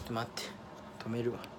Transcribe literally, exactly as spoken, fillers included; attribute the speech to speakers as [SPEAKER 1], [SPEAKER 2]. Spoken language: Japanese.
[SPEAKER 1] ちょっと待って、止めるわ。